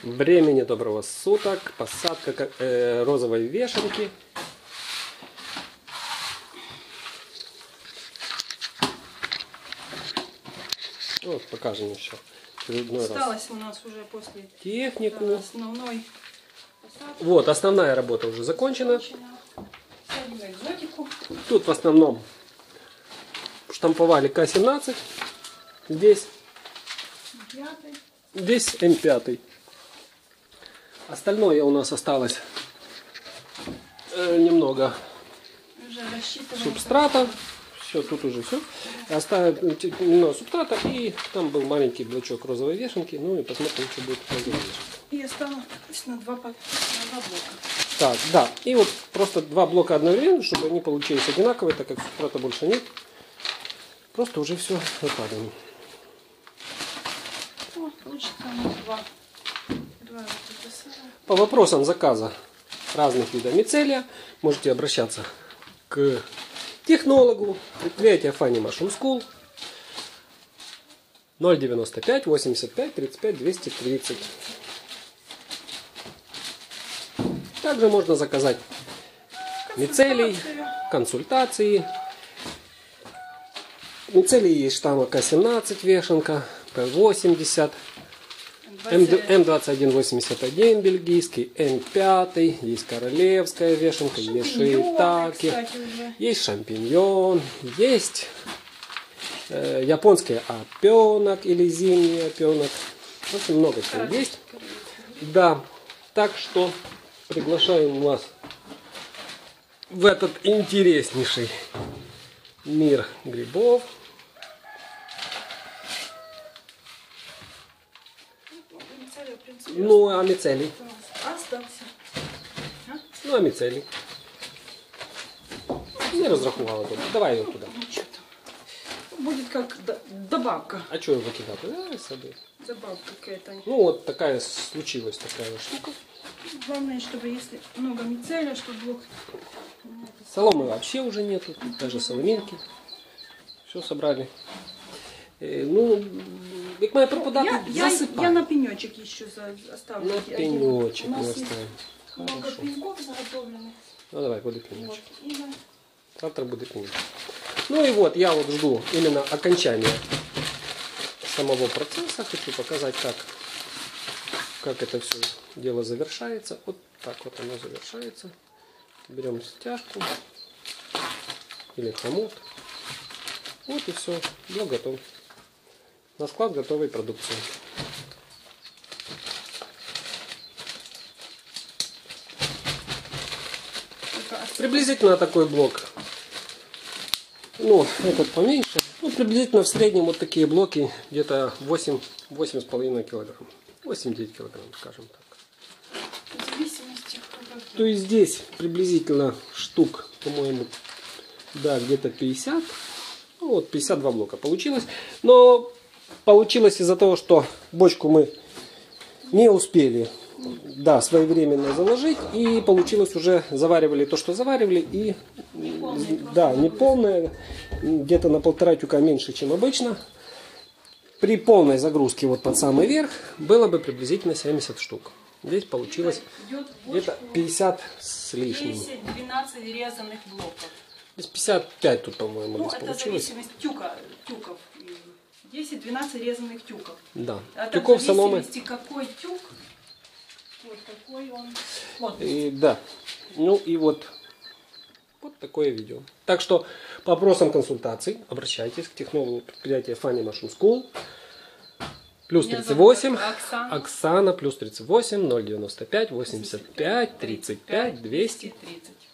Времени доброго суток. Посадка розовой вешенки. Вот покажем еще. Осталось у нас уже после технику. Основной посадки. Вот, основная работа уже закончена. Садим экзотику. Тут в основном штамповали К-17. Здесь М5. Остальное у нас осталось немного субстрата. Все, тут уже все. Оставим немного субстрата, и там был маленький блочок розовой вешенки. Ну и посмотрим, что будет розовая вешенка. И осталось на два блока. Так, да. И вот просто два блока одновременно, чтобы они получились одинаковые, так как субстрата больше нет. Просто уже все выкладываем. Получится у нас два. По вопросам заказа разных видов мицелия можете обращаться к технологу предприятия Funny Mushroom School 095 85 35 230. Также можно заказать мицелий, консультации. Мицелий есть штамма К-17 вешенка, П-80, М2181 бельгийский, М5, есть королевская вешенка, есть шиитаки, есть шампиньон, есть японский опенок или зимний опенок. Очень много чего есть. Да, так что приглашаем вас в этот интереснейший мир грибов. Ну, а мицелий? Остался. Ну, а мицелий? Не разрахувала тут. Давай его туда. Будет как добавка. А что его выкидать? Давай собой. Добавка какая-то. Ну, вот такая случилась такая штука. Главное, чтобы если много мицелия, чтобы блок... Соломы вообще уже нету. Даже соломинки. Все собрали. Ну, як має пропадати, засыпать. Я на пенечек еще оставлю. На пенечек мы оставим. Много пеньков заготовленных. Ну, давай, будет пенечек. Вот. Завтра будет пенечек. Ну и вот, я вот жду именно окончания самого процесса. Хочу показать, как это все дело завершается. Вот так вот оно завершается. Берем стяжку или хомут. Вот и все. Блок готов. На склад готовой продукции. Приблизительно такой блок. Ну, этот поменьше. Ну, приблизительно в среднем вот такие блоки где-то 8,5 килограмм. 8-9 килограмм, скажем так. В зависимости от... То есть здесь приблизительно штук, по-моему, да, где-то 50. Ну, вот 52 блока получилось. Но получилось из-за того, что бочку мы не успели, да, своевременно заложить. И получилось уже, заваривали то, что заваривали. И, да, не полная, где-то на 1,5 тюка меньше, чем обычно. При полной загрузке вот под самый верх было бы приблизительно 70 штук. Здесь получилось где-то 50 с лишним. 10-12 резанных блоков. Здесь 55 тут, по-моему, Ну, здесь это получилось. зависимость тюков. 10-12 резанных тюков. Да. Это Тюков в соломы. зависимости какой тюк, вот такой он. Вот. И, да. Ну и вот такое видео. Так что по вопросам консультаций обращайтесь к технологу предприятия Funny Mushroom School. Плюс 38. Оксана. Плюс 38 095 85 35 230.